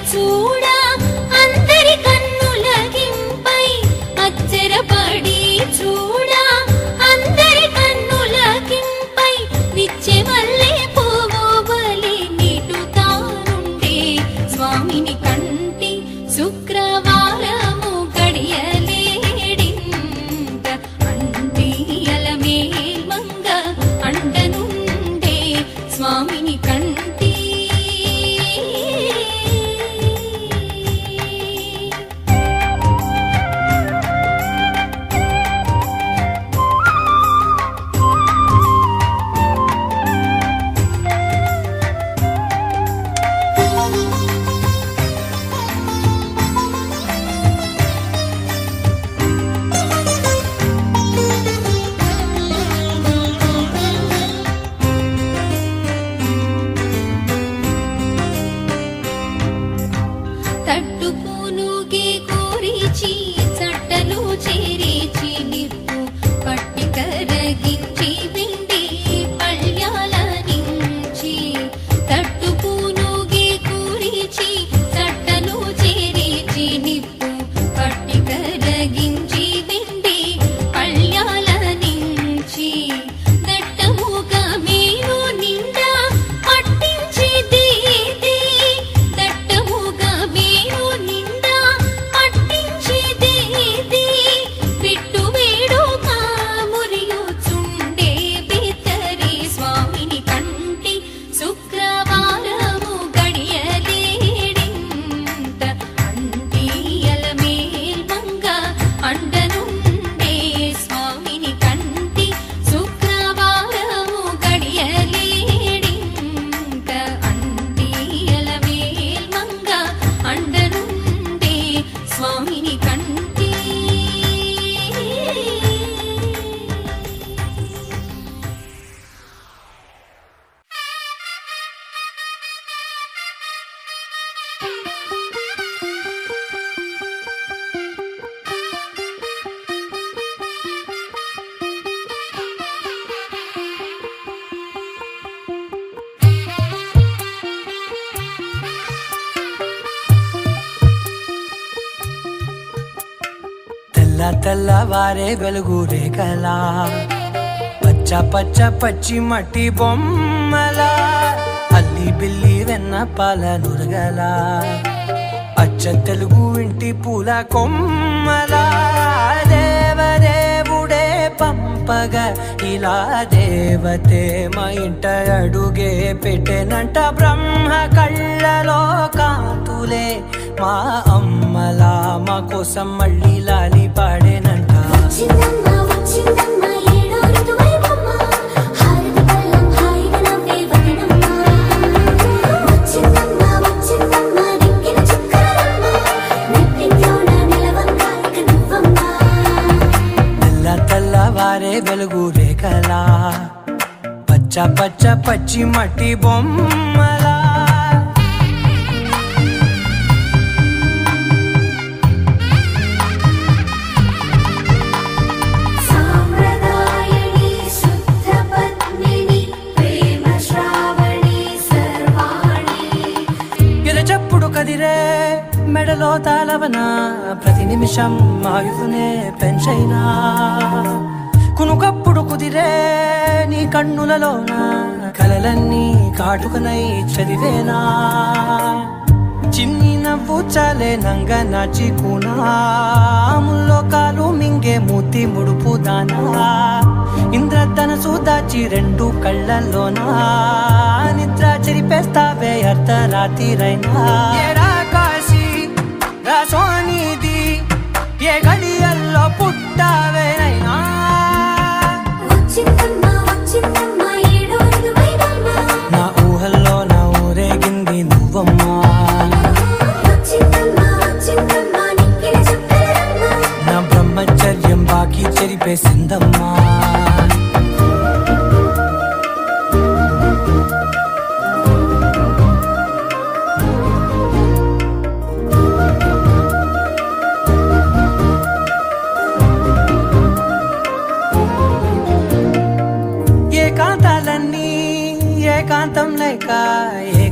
చూడా అందరి కన్నులకింపై అచ్చరపడి చూడా అందరి కన్నులకింపై విచ్చెమల్లె పువ్వు వలె నిటుతానుండే స్వామిని కంటి శుక్రవారము గడియలేడింత అంటియల మేల్మంగ అండనుండే స్వామిని కంటి తట్టుకునుగే కోరిచి చట్టలు చేరిచి నిప్పు పట్టి కరగించి విండి పళ్యాల నుంచి తట్టుకునుగే కోరిచి చట్టలు చేరిచి నిప్పు పట్టి కరగించి విండి పళ్యాల నుంచి దట్టముగా మీరు నిండా పట్టించి దీది దట్టముగా మీరు నిండా పట్టించి దీది బిట్టు వేడుక మురియుచుండే బిత్తరి స్వామిని కంటి శుక్రవారము గడియలేడింత అంటియల మేల్మంగ అండనుండే స్వామిని కంటి శుక్రవారము గడియలేడింత అంటియల మేల్మంగ అండనుండే స్వామిని కంటి తెల్ల తెల్లవారే వెలుగు రేఖలా పచ్చ పచ్చ పచ్చి మట్టి బొమ్మలా అల్లి బిల్లి వెన్న పాల నురగలా అచ్చ తెలుగు ఇంటి పూల కొమ్మలా దేవదేవుడే పంపగా ఇలా దేవతే మా ఇంట అడుగే పెట్టెనంట బ్రహ్మ కళ్ళలో కాంతులే మా అమ్మలా మా కోసం మళ్ళీ లాలి పాడేనంట తెల్ల తెల్లవారే వెలుగు రేఖలా పచ్చ పచ్చ పచ్చి మట్టి బొమ్మలా కదిరే మెడలో తాళవన ప్రతి నిమిషం ఆయుధునే పెంచైనా కునుకప్పుడు కుదిరే నీ కన్నులలోన కలలన్నీ కాటుకనై చదివేనా చిన్ని నవ్వు చాలే నంగ నాచికునాముల్లో కాలు మింగే మూతి ముడుపు దానా ఇంద్రధనసు దాచి రెండు కళ్ళల్లోనా నిద్ర చెరిపేస్తావే అర్ధరాత్రిరైనా ఏరా కాశీ రాసోనిది ఏ గడియల్లో పుట్టావేనైనా నా ఊహల్లో నా ఊరేగింది నువ్వమ్మా నా బ్రహ్మచర్యం బాకీ చెరిపేసిందమ్మా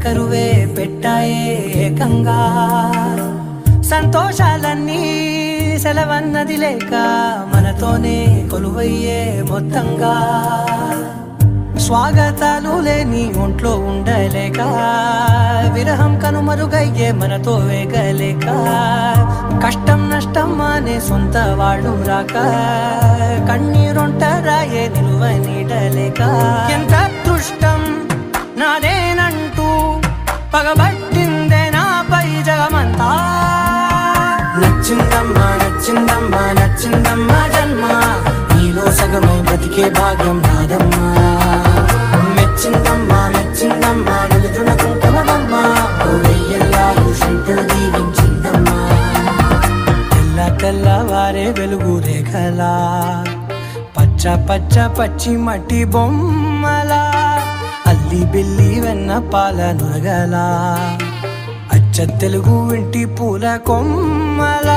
కరువే పెట్టాయే ఏకంగా సంతోషాలన్నీ సెలవన్నది లేక మనతోనే కొలువయ్యే మొత్తంగా స్వాగతాలు లేని ఒంట్లో ఉండలేక విరహం కనుమరుగయ్యే మనతో వేగలేక కష్టం నష్టం అనే సొంత వాళ్ళు రాక కన్నీరొంటరాయే నిలువ నీడలేక ఎంత అదృష్టం నాదేనంటూ పగబట్టిందే నాపై జగమంతా నచ్చిందమ్మా నచ్చిందమ్మా నచ్చిందమ్మా జన్మ నీలో సగమై బతికే భాగ్యం నాదమ్మా మెచ్చిందమ్మా మెచ్చిందమ్మా నిలుచున కుంకుమమ్మా వెయ్యల్లాలు శంకులు దీవించిందమ్మా తెల్ల తెల్లవారే వెలుగు రేఖలా పచ్చ పచ్చ పచ్చి మట్టి బొమ్మలా అల్లి బిల్లి వెన్న పాల నురగలా అచ్చ తెలుగు ఇంటి పూల కొమ్మలా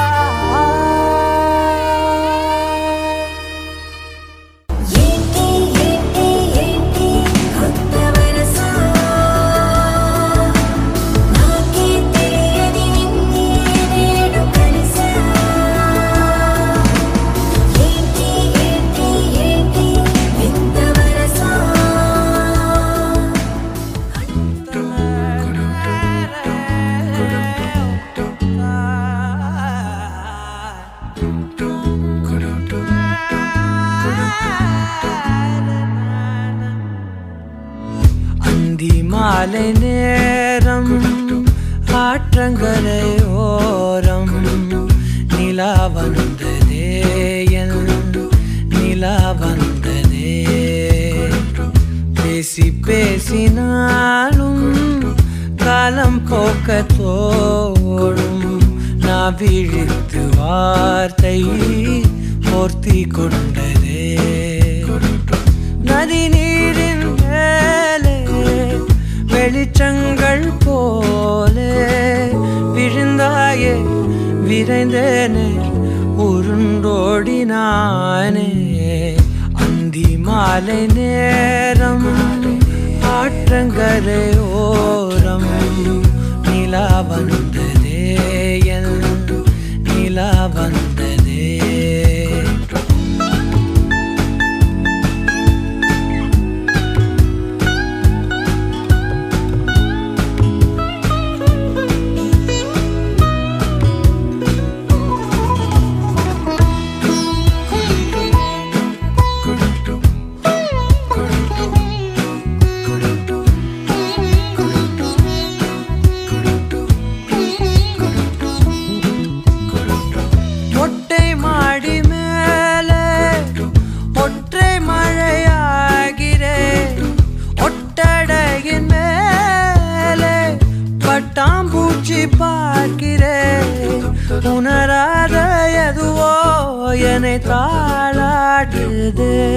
மாலை நேரம் ஆற்றங்கரையோரம் நிலா வந்ததே என் நிலா வந்ததே பேசி பேசினாலும் காலம் போக்க தோடும் நான் விழித்து வார்த்தை போர்த்தி கொண்டதே நதி நீரின் மேலே வெளிச்சங்கள் போலே விழுந்தாயே விரைந்தேனே உருண்டோடினானே அந்தி மாலை நேரம் ஆற்றங்கரையோரம் நிலா வந்ததே என் நிலா வந்ததே உணராத எதுவோ என்னை தாளாட்டுதே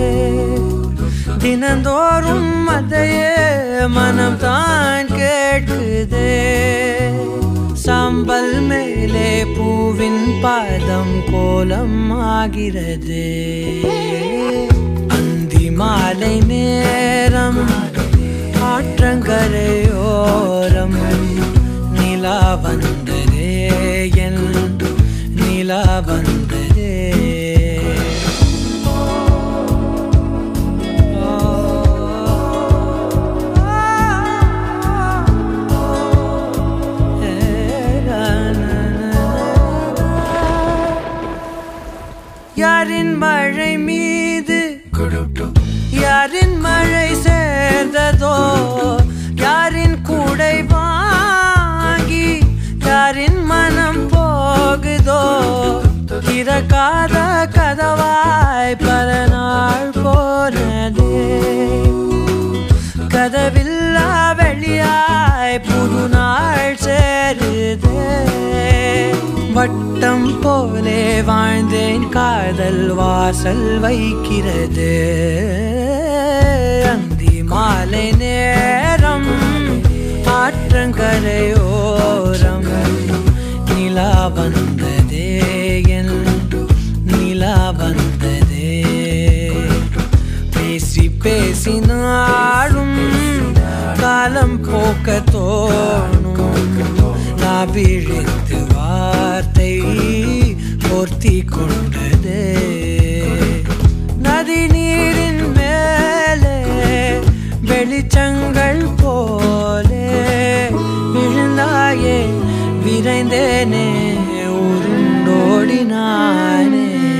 தினந்தோறும் அதையே மனம் தான் கேட்குதே சாம்பல் மேலே பூவின் பாதம் கோலம் ஆகிறது அந்தி மாலை நேரம் ஆற்றங்கரையோரம் நிலா வந்ததே என் நிலா வந்ததே யாரின் மழை மீது யாரின் மழை சேர்ந்ததோ யாரின் கூடை வாங்கி யாரின் மனம் போகுதோ திறக்காத கதவாய் பல நாள் போனதே கதவில்லா வெளியாய் புது நாள் சேருதே வட்டம் போலே வாழ்ந்தேன் காதல் வாசல் வைக்கிறது அந்தி மாலை நேரம் ஆற்றங்கரையோரம் நிலா வந்ததே என் நிலா வந்ததே பேசி பேசினாலும் காலம் போ காக்க தோணும் நான் விழித்து வார்த்தை போர்த்தி கொண்டதே நதி நீரின் மேலே வெளிச்சங்கள் போலே விழுந்தாயே விரைந்தேனே உருண்டோடினானே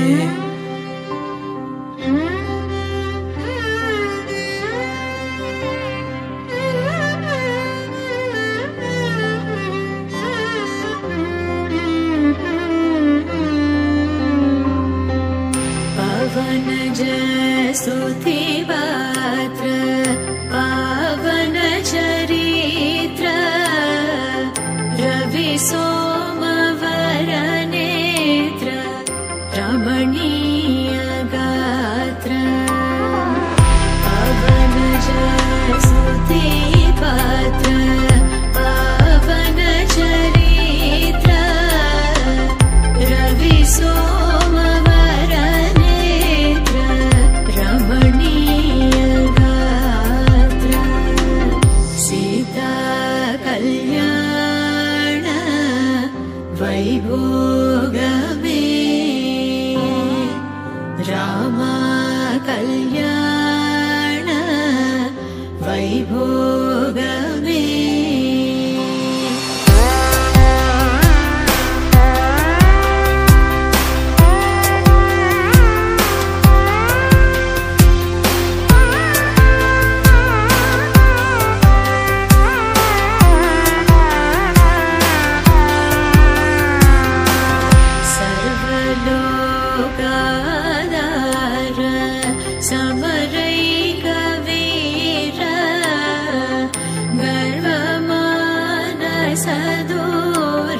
स्तुति पात्र पावन चरित्र रवि सोमवर नेत्र रमणीय गात्र पावन स्तुति पात्र पावन चरित्र रवि सोमवर नेत्र रमणीय गात्र सीता कल्याण वैभोगमे रामा कल्याण वैभोगमे सर्वलोकाधार समरैक वीर गर्वमानसदूर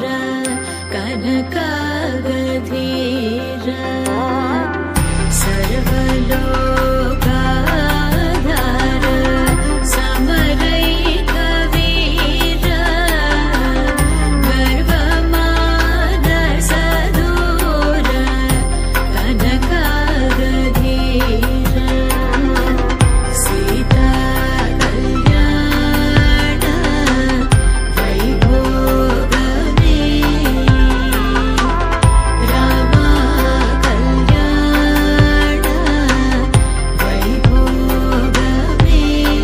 कनकागधीर सर्वलोकाधार समरैक वीर गर्वमानसदूर कनकागधीर सीता कल्याण वैभोगमे रामा कल्याण वैभोगमे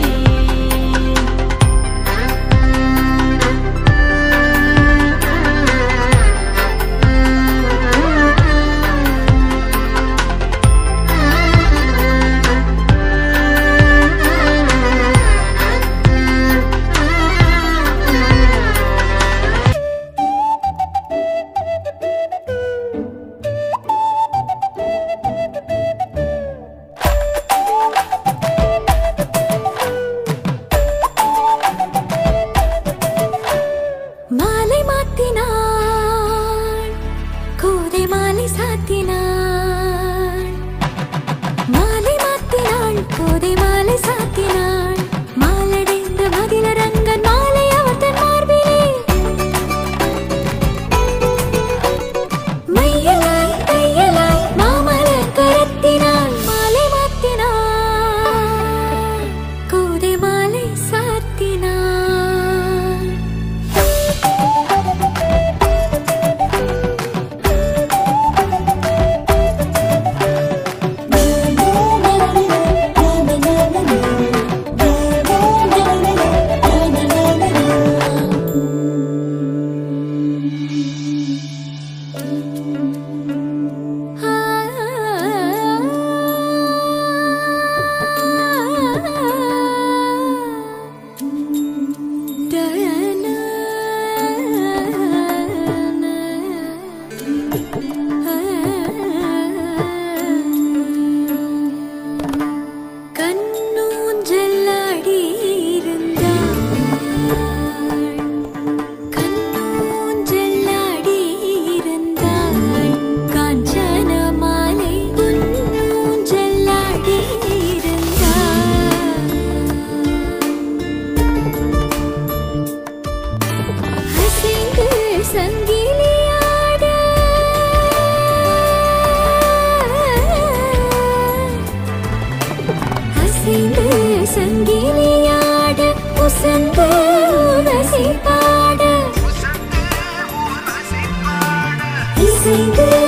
மாலை மாத்தினாள் கோதை மாலை சாத்தினாள் மாலை மாத்தினாள் கோதை மாலை சாத்தினாள் மாலடைந்த மதிலரங்கன் மாலை அவர் தன் மார்பிலே மையலாய் கையலாய் மாமலர் கரத்தினாள் மாலை மாத்தினாள் கோதை மாலை சாத்தினாள் na na na அசைந்து